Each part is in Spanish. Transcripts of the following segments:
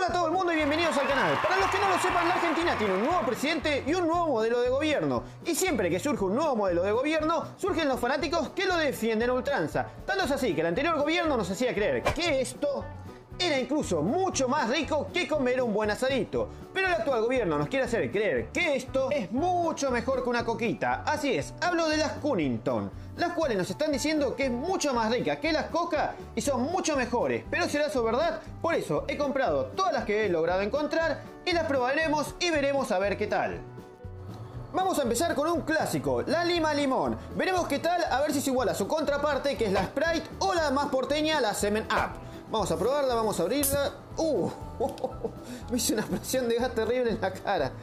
Hola a todo el mundo y bienvenidos al canal. Para los que no lo sepan, la Argentina tiene un nuevo presidente y un nuevo modelo de gobierno. Y siempre que surge un nuevo modelo de gobierno, surgen los fanáticos que lo defienden a ultranza. Tanto es así que el anterior gobierno nos hacía creer que esto era incluso mucho más rico que comer un buen asadito. Pero el actual gobierno nos quiere hacer creer que esto es mucho mejor que una coquita. Así es, hablo de las Cunnington, las cuales nos están diciendo que es mucho más rica que las coca y son mucho mejores. Pero ¿será eso verdad? Por eso he comprado todas las que he logrado encontrar y las probaremos y veremos a ver qué tal. Vamos a empezar con un clásico, la Lima Limón. Veremos qué tal, a ver si es igual a su contraparte, que es la Sprite, o la más porteña, la 7-Up. Vamos a probarla, vamos a abrirla. Me hice una explosión de gas terrible en la cara.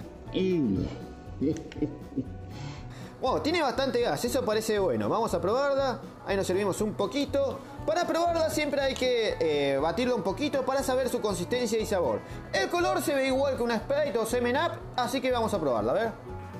Wow, tiene bastante gas, eso parece bueno. Vamos a probarla. Ahí nos servimos un poquito. Para probarla siempre hay que batirla un poquito para saber su consistencia y sabor. El color se ve igual que una Sprite o 7-Up, así que vamos a probarla, a ver.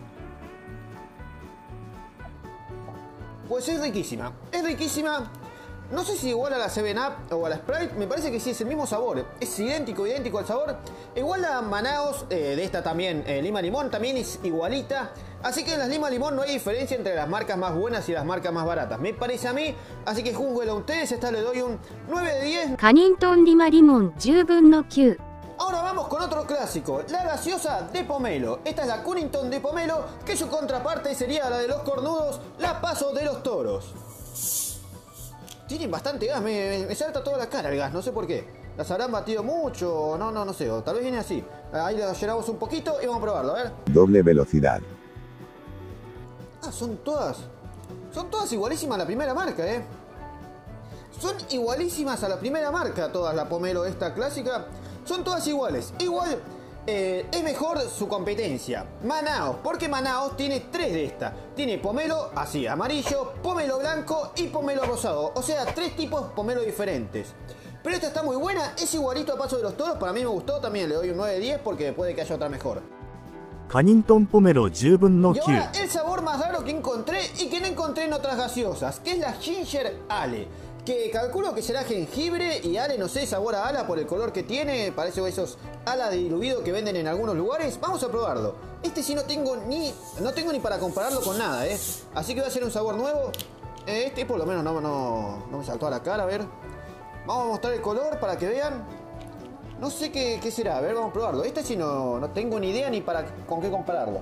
Pues es riquísima, es riquísima. No sé si igual a la 7-Up o a la Sprite, me parece que sí, es el mismo sabor. Es idéntico al sabor. Igual la Manaos, de esta también, Lima Limón, también es igualita. Así que en las Lima Limón no hay diferencia entre las marcas más buenas y las marcas más baratas, me parece a mí. Así que júnguela a ustedes, esta le doy un 9 de 10. Cunnington Lima Limón 10分の9. Ahora vamos con otro clásico, la gaseosa de pomelo. Esta es la Cunnington de pomelo, que su contraparte sería la de los cornudos, la Paso de los toros. Tienen bastante gas, me salta toda la cara el gas, no sé por qué. ¿Las habrán batido mucho? No sé, o tal vez viene así. Ahí la llenamos un poquito y vamos a probarlo, a ver. Doble velocidad. Ah, son todas igualísimas a la primera marca, Son igualísimas a la primera marca todas, la pomelo esta clásica. Son todas iguales. Igual es mejor su competencia, Manaos, porque Manaos tiene 3 de estas. Tiene pomelo así, amarillo, pomelo blanco y pomelo rosado. O sea, 3 tipos de pomelo diferentes. Pero esta está muy buena, es igualito a Paso de los Toros. Para mí me gustó, también le doy un 9 de 10 porque puede que haya otra mejor. Cunnington Pomelo 10分の Y 9. ahora el sabor más raro que encontré y que no encontré en otras gaseosas, que es la Ginger Ale, que calculo que será jengibre y ale, no sé, sabor a ala por el color que tiene. Parece esos ala diluido que venden en algunos lugares. Vamos a probarlo. Este sí no tengo ni para compararlo con nada, Así que va a ser un sabor nuevo. Este por lo menos no me saltó a la cara, a ver. Vamos a mostrar el color para que vean. No sé qué será, a ver, vamos a probarlo. Este sí no tengo ni idea ni con qué compararlo.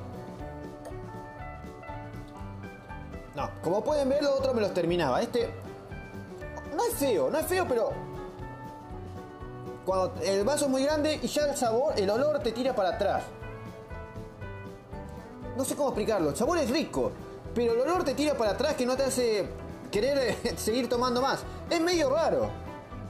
No, como pueden ver, lo otro me los terminaba. Este no es feo, pero cuando el vaso es muy grande y ya el sabor, el olor te tira para atrás. No sé cómo explicarlo, el sabor es rico, pero el olor te tira para atrás, que no te hace querer seguir tomando más. Es medio raro.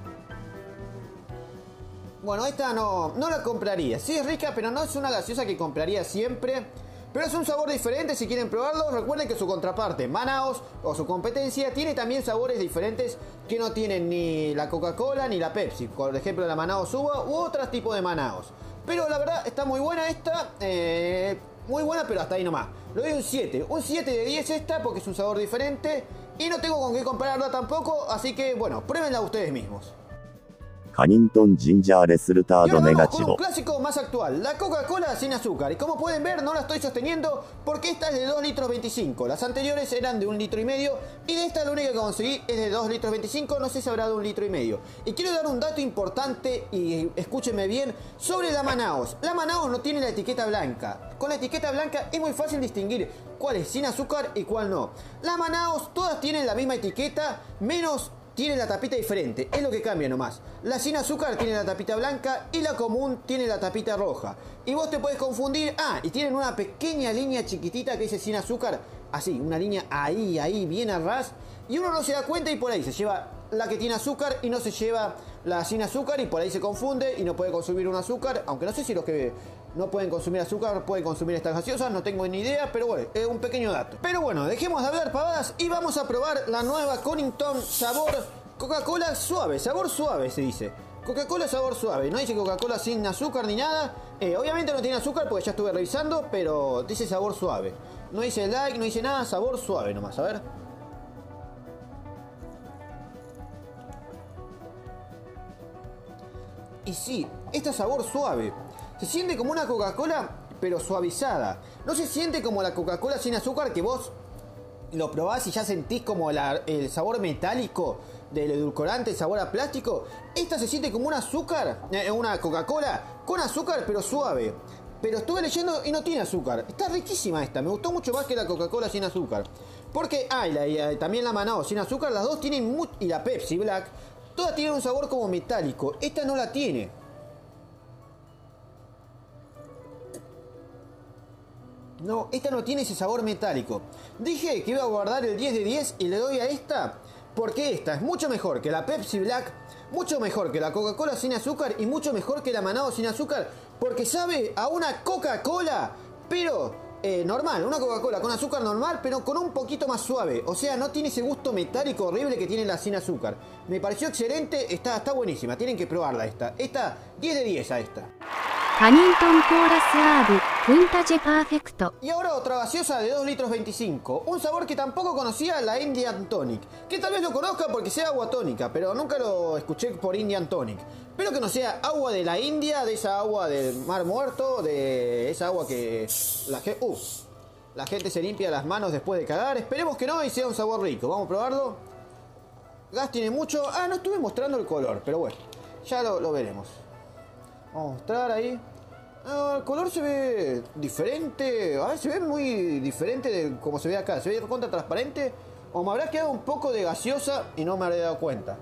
Bueno, esta no la compraría. Sí es rica, pero no es una gaseosa que compraría siempre. Pero es un sabor diferente, si quieren probarlo. Recuerden que su contraparte, Manaos, o su competencia, tiene también sabores diferentes que no tienen ni la Coca-Cola ni la Pepsi. Por ejemplo, la Manaos Uva u otros tipos de Manaos. Pero la verdad está muy buena esta. Muy buena, pero hasta ahí nomás. Le doy un 7. Un 7 de 10 esta porque es un sabor diferente. Y no tengo con qué compararla tampoco. Así que, bueno, pruébenla ustedes mismos. Cunnington Ginger Resultado Y ahora vamos con un negativo. clásico más actual, la Coca-Cola sin azúcar. Y como pueden ver, no la estoy sosteniendo porque esta es de 2 litros 25. Las anteriores eran de 1,5 litros. Y de esta la única que conseguí es de 2 litros 25. No sé si habrá de 1,5 litros. Y quiero dar un dato importante, y escúchenme bien, sobre la Manaos. La Manaos no tiene la etiqueta blanca. Con la etiqueta blanca es muy fácil distinguir cuál es sin azúcar y cuál no. La Manaos todas tienen la misma etiqueta, menos tiene la tapita diferente, es lo que cambia nomás. La sin azúcar tiene la tapita blanca y la común tiene la tapita roja. Y vos te podés confundir, y tienen una pequeña línea chiquitita que dice sin azúcar, así, una línea ahí, bien a ras. Y uno no se da cuenta y por ahí se lleva la que tiene azúcar y no se lleva la sin azúcar y por ahí se confunde y no puede consumir un azúcar. Aunque no sé si los que no pueden consumir azúcar pueden consumir estas gaseosas, no tengo ni idea, pero bueno, es un pequeño dato. Pero bueno, dejemos de hablar pavadas y vamos a probar la nueva Cunnington sabor Coca-Cola suave, sabor suave se dice. Coca-Cola sabor suave, no dice Coca-Cola sin azúcar ni nada. Obviamente no tiene azúcar porque ya estuve revisando, pero dice sabor suave. No dice like, no dice nada, sabor suave nomás, a ver. Y sí, este sabor suave. Se siente como una Coca-Cola, pero suavizada. No se siente como la Coca-Cola sin azúcar que vos lo probás y ya sentís como el sabor metálico del edulcorante, el sabor a plástico. Esta se siente como un azúcar, una Coca-Cola con azúcar, pero suave. Pero estuve leyendo y no tiene azúcar. Está riquísima esta, me gustó mucho más que la Coca-Cola sin azúcar. Porque, también la Manaos sin azúcar, las dos tienen y la Pepsi Black, todas tienen un sabor como metálico. Esta no la tiene. No, esta no tiene ese sabor metálico. Dije que iba a guardar el 10 de 10 y le doy a esta porque esta es mucho mejor que la Pepsi Black, mucho mejor que la Coca-Cola sin azúcar y mucho mejor que la Manaos sin azúcar, porque sabe a una Coca-Cola, pero normal, una Coca-Cola con azúcar normal, pero con un poquito más suave. O sea, no tiene ese gusto metálico horrible que tiene la sin azúcar. Me pareció excelente, está buenísima, tienen que probarla esta. Esta, 10 de 10 a esta. カニントンコーラスアーブ、クンタジェパーフェクト。 Y ahora otra gaseosa de 2 litros 25. Un sabor que tampoco conocía, la Indian Tonic. Que tal vez lo conozca porque sea agua tónica, pero nunca lo escuché por Indian Tonic. Espero que no sea agua de la India, de esa agua del Mar Muerto, de esa agua que la gente se limpia las manos después de cagar. Esperemos que no y sea un sabor rico. Vamos a probarlo. Gas tiene mucho. No estuve mostrando el color, pero bueno, ya lo veremos. Vamos a mostrar ahí. El color se ve diferente. A ver, se ve muy diferente de como se ve acá. Se ve contra transparente. O me habrá quedado un poco de gaseosa y no me habré dado cuenta.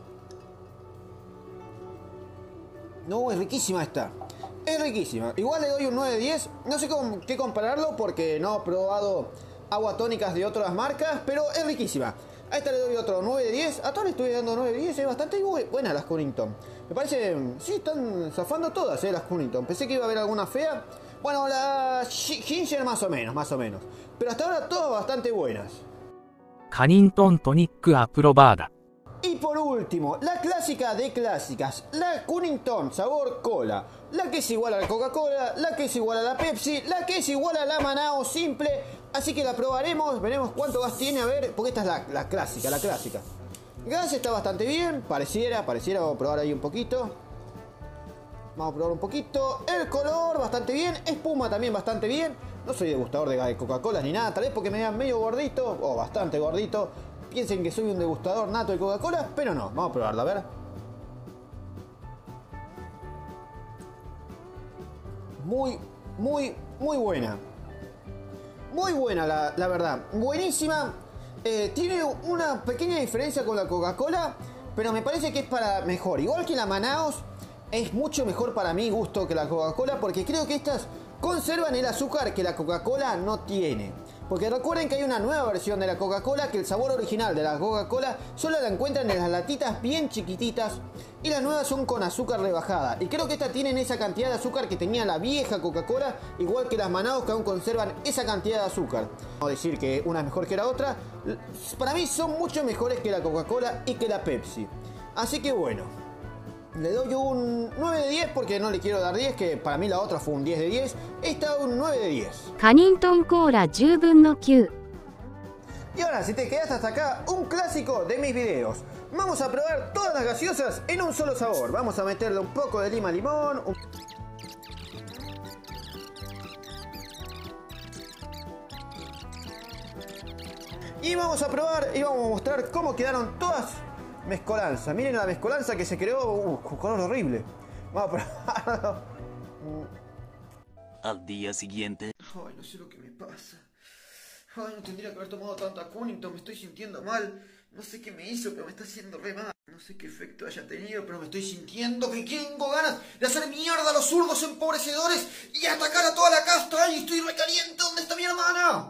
No, es riquísima esta. Es riquísima. Igual le doy un 9 de 10. No sé con qué compararlo porque no he probado agua tónicas de otras marcas. Pero es riquísima. A esta le doy otro 9 de 10. A todas le estoy dando 9 de 10. Es bastante buena las Cunnington. Me parece... Sí, están zafando todas, las Cunnington. Pensé que iba a haber alguna fea. Bueno, la Ginger más o menos. Pero hasta ahora todas bastante buenas. カニントントニックアプロバーダ。 Y por último, la clásica de clásicas. La Cunnington sabor cola. La que es igual a la Coca-Cola. La que es igual a la Pepsi. La que es igual a la Manaos simple. Así que la probaremos. Veremos cuánto gas tiene. A ver, porque esta es la clásica, la clásica. Gas está bastante bien, pareciera, vamos a probar ahí un poquito. Vamos a probar un poquito. El color bastante bien, espuma también bastante bien. No soy degustador de Coca-Cola ni nada, tal vez porque me vean medio gordito, o bastante gordito. Piensen que soy un degustador nato de Coca-Cola, pero no, vamos a probarla, a ver. Muy buena. Muy buena la verdad, buenísima. Tiene una pequeña diferencia con la Coca-Cola, pero me parece que es para mejor. Igual que la Manaos, es mucho mejor para mi gusto que la Coca-Cola, porque creo que estas conservan el azúcar que la Coca-Cola no tiene. Porque recuerden que hay una nueva versión de la Coca-Cola, que el sabor original de la Coca-Cola solo la encuentran en las latitas bien chiquititas, y las nuevas son con azúcar rebajada. Y creo que estas tienen esa cantidad de azúcar que tenía la vieja Coca-Cola, igual que las Manaos, que aún conservan esa cantidad de azúcar. No decir que una es mejor que la otra, para mí son mucho mejores que la Coca-Cola y que la Pepsi. Así que bueno, le doy un 9 de 10 porque no le quiero dar 10, que para mí la otra fue un 10 de 10. Esta un 9 de 10. カニントンコーラ10分の9。 Y ahora, si te quedaste hasta acá, un clásico de mis videos. Vamos a probar todas las gaseosas en un solo sabor. Vamos a meterle un poco de lima limón. Y vamos a probar y vamos a mostrar cómo quedaron todas mezcolanza. Miren la mezcolanza que se creó. Color horrible. Vamos a probarlo. Al día siguiente. Ay, no sé lo que me pasa. Ay, no tendría que haber tomado tanta Cunnington, me estoy sintiendo mal. No sé qué me hizo, pero me está haciendo re mal. No sé qué efecto haya tenido, pero me estoy sintiendo que tengo ganas de hacer mierda a los zurdos empobrecedores y atacar a toda la casta. Ay, estoy recaliente, ¿dónde está mi hermana?